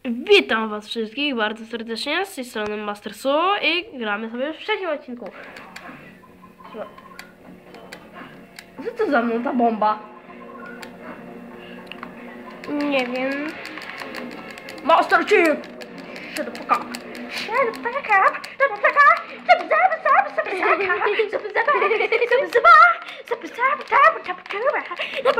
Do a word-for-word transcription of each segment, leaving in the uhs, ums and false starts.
Witam was wszystkich bardzo serdecznie, z tej strony Master Su i gramy sobie w trzecim odcinku. Co to za mną ta bomba? Nie wiem. Master Chief! Shut the fuck up! Shut the fuck up! Shut the fuck up! Zap zap zap zap zap zap zap zap zap zap zap zap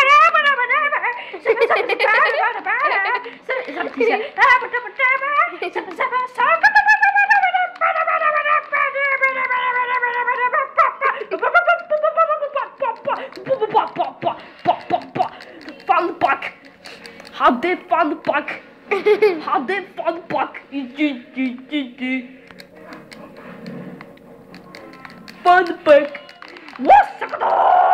Fun pack! Hade fun pack! Hade fun pack! Fun pack! Wasakada!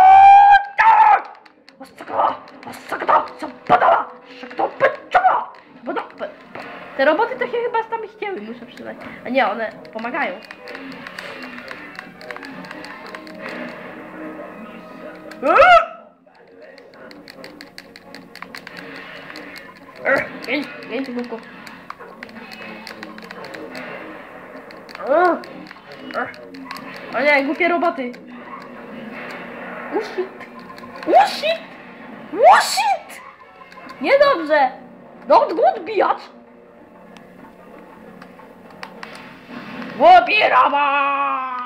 Wasakada! Wasakada! Sapada! Sakada! Pecza! Sapada! Te roboty to się chyba tam chciały, muszę przyznać. A nie, one pomagają. Pięć, pięć głupków. O nie, głupie roboty. Oh shit. Oh shit. Oh shit. Niedobrze. Not good, biatch. Głupie roboty.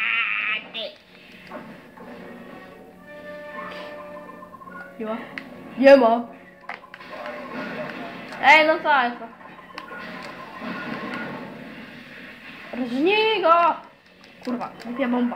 Nie ma. Nie ma. Ej, no co jest to? Rżnij go! Kurwa, głupia bomba.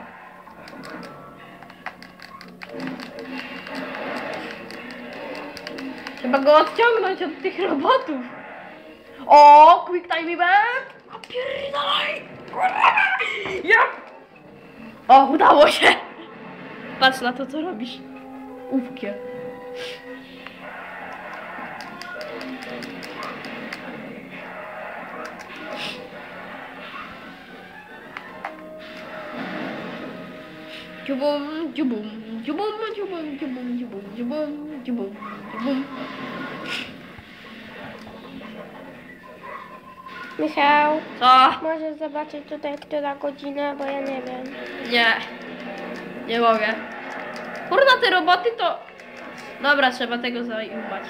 Trzeba go odciągnąć od tych robotów. O, quick time event! Opierdalaj! Ja! O, udało się! Patrz na to, co robisz. Ufkie. Dziubum, dziubum, dziubum, dziubum, dziubum, dziubum, dziubum, dziubum, dziubum. Michał, Co? możesz zobaczyć tutaj, która godzina, bo ja nie wiem. Nie. Nie mogę. Kurna, te roboty to... Dobra, trzeba tego zajmować.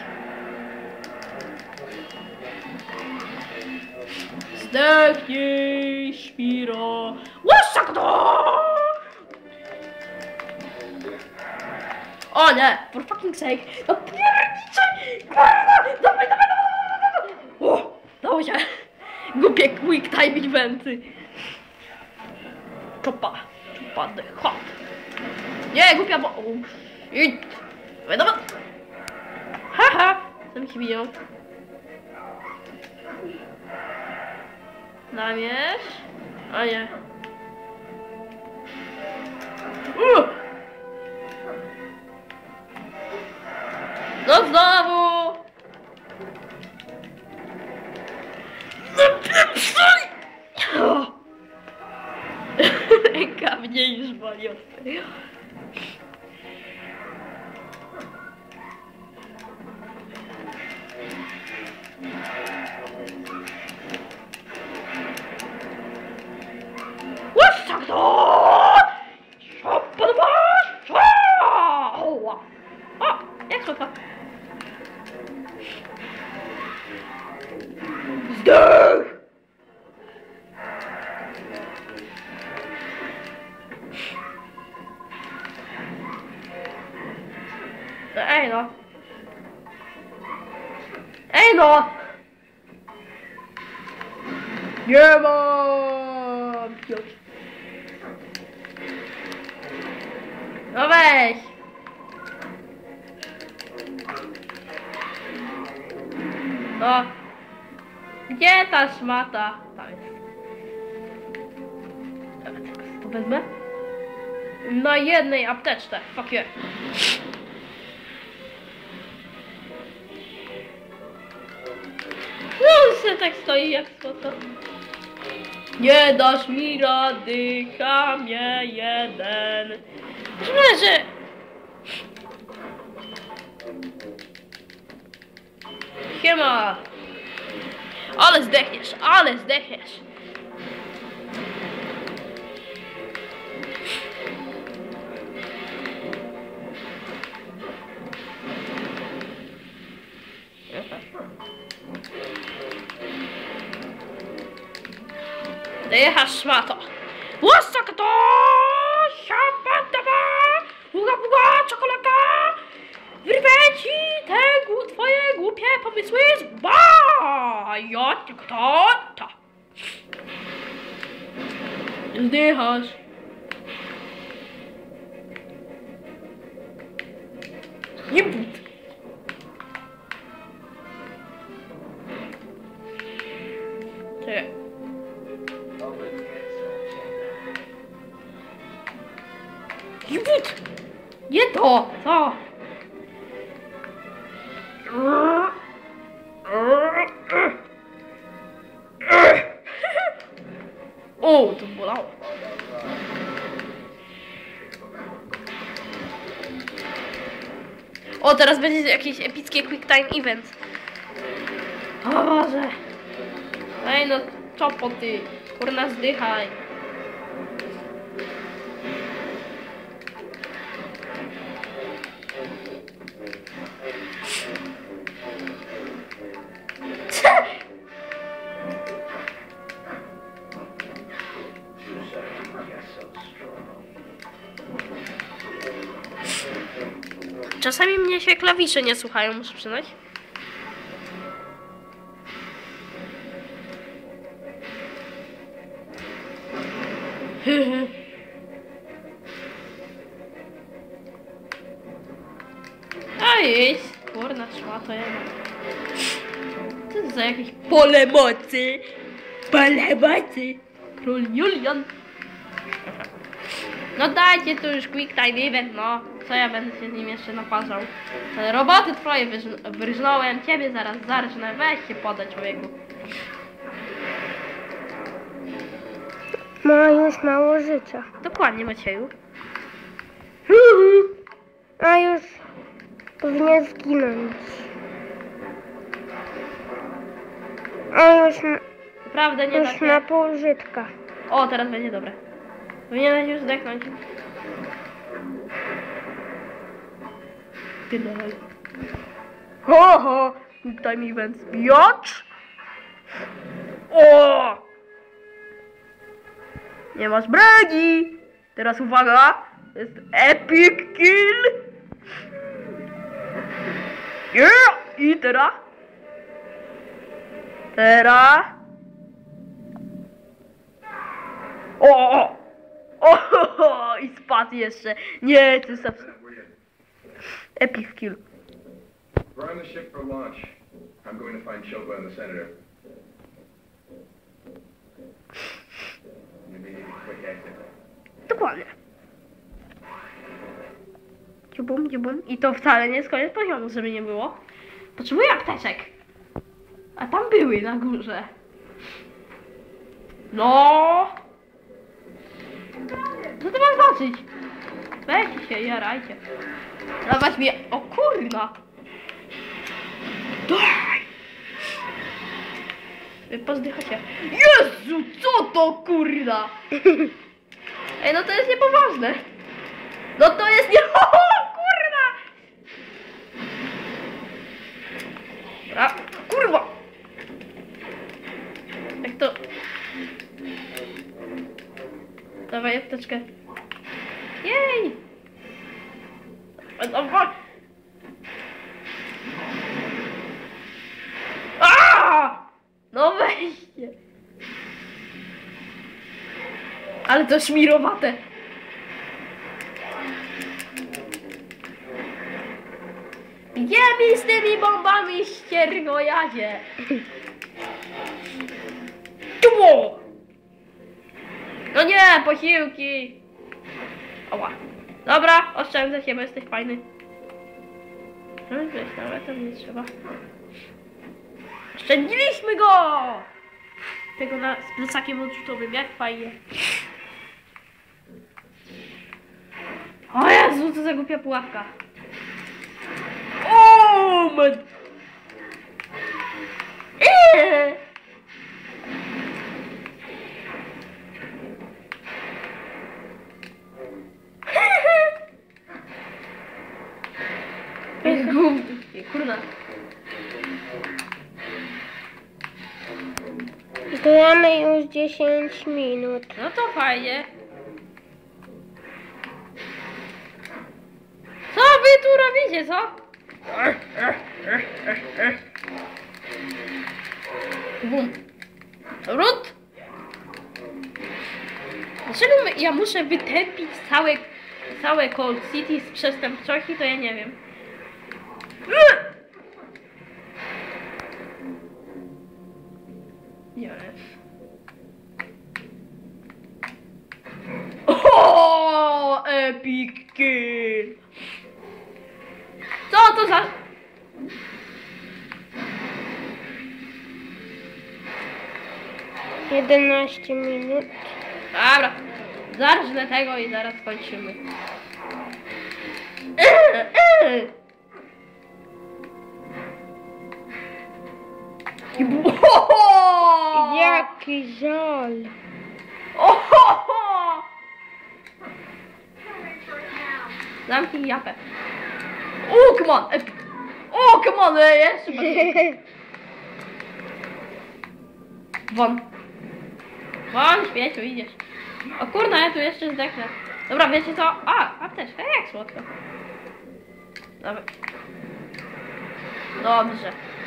Zdechnij, Szpiro. Łaszakdo! O nie, for fucking sake. No pierniczaj! Dawaj, dawaj, dawaj, dawaj! O, dało się. Głupie quick time eventy. Czopa, czopa, the hop. Nie, głupia bo... Idź. Dawaj, dawaj. Haha, sam się widział. Namierz. O nie. Uh! No znowu! Napieprzaj! Ręka mnie już boli od tego. Łaszczak to! Podobasz? O! Jak szuka? Zdech! Ej no! Ej no! Nie mam! No weź! No! Gdzie ta szmata? Tam jest. To wezmę? Na jednej apteczce. Fuck yeah. No się tak stoi jak słoto. Nie dasz mi rady, chamie jeden. Że... Siema! Ale zdechniesz, ale zdechniesz. Dychasz, szmato. Łosaka to! Siapadaba! Buga, buga, czekolada! Wyrwę ci te gu- twoje głupie pomysły z ba! Ja tylko to, to. Zdychasz. Nie but. Czekaj. Nie but. Nie to, co? O, to bolało. O, teraz będzie jakieś epickie quick time event. O Boże. Ej no, czopo ty. Kurna, zdychaj. Czasami mnie się klawisze nie słuchają, muszę przyznać. A jest, kurna szmata jedna. Co to za jakieś pole mocy? Pole mocy! Król Julian. No dajcie tu już quick time event, no. Co ja będę się z nim jeszcze naparzał? Roboty twoje wyrżnąłem, ciebie zaraz zarżnę. Weź się podać, człowieku. Ma już mało życia. Dokładnie, Macieju. A już powinien zginąć. A już, Prawda, nie już takie. na pół żytka. O, teraz będzie dobre. Powinieneś już zdechnąć. Pierdolaj. Ho, ho! Quick time event. Biocz! O! Nie masz broni! Teraz uwaga! To jest epic kill! Yeah! I teraz? Teraz? O! O! O! O! I spadł jeszcze! Nie, to jest abs- epic kill. We're on the ship for launch. I'm going to find Shogo and the senator. You need a quick exit. Dokładnie. Dziubum, dziubum. I to wcale nie jest koniec poziomu, żeby nie było. Potrzebuję apteczek. A tam były na górze. No. Co to ma znaczyć? Weźcie się, jarajcie. Dawać mi... O kurna. Daj. Wy pozdychacie. Jezu, co to kurna? Ej, no to jest niepoważne. No to jest nie... O, kurwa! Dobra, kurwa! Jak to... Dawaj apteczkę. Jej! A, dawaj! A! No weźcie! Ale to szmirowate. Gdzie mi z tymi bombami, ścierwojadzie? Tumo! No nie, posiłki! Ała. Dobra, oszczędzę się, bo jesteś fajny. No wiesz, nawet tam nie trzeba. Oszczędziliśmy go! Tego na, z plecakiem odrzutowym, jak fajnie. O Jezu, co za głupia pułapka. O, man. Eee! Gramy już dziesięć minut. No to fajnie. Co wy tu robicie, co? Bum. Rut. Dlaczego my- ja muszę wytępić całe, całe Cold City z przestępczości, to ja nie wiem. Yes. O, epic kill. Co to za... jedenaście minut. Dobra, zarżnę tego i zaraz kończymy. Eee, eee. I bu- Ohoho! Jaki żal. Ohoho! Zamknij japę. O, come on! epic. O, come on! e, Jeszcze bardziej. Won. Won, śmieciu, idziesz. O kurna, ja tu jeszcze zdechnę. Dobra, wiecie co? A, apteczka, jak słodko. Dobra. Dobrze.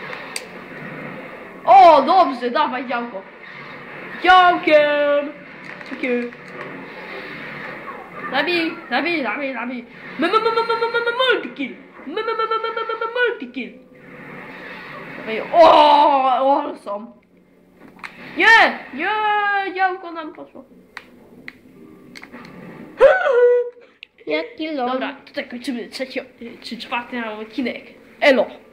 O, dobrze, dawaj działko. Działkiem! Takie. Zabij, zabij, zabij, zabij. M- m- m- m- m- m- m- Multikill. M- m- m- m- m- m- m- Multikill. Dawaj. O, awesome. Nie, nie, działko nam poszło. Jaki lol. Dobra, tutaj kończymy trzeci, czy czwarty odcinek. Elo.